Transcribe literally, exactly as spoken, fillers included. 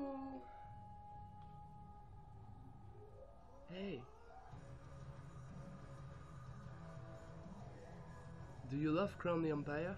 Oh. Hey. Do you love Crown the Empire?